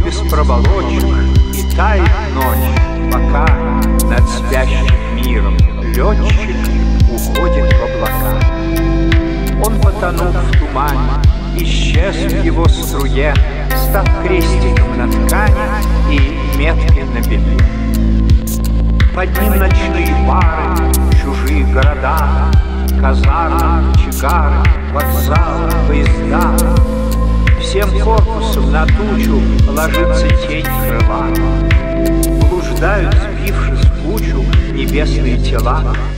без проволочек, и тает ночь, пока над спящим миром летчик уходит в облака. Он потонул в тумане, исчез в его струе, став крестиком на ткани и меткой на белье. Под ним ночные пары, чужие города, казармы, чигары, вокзалы, поезда. Всем корпусом на тучу ложится тень крыла. Блуждают, сбившись в кучу, небесные тела.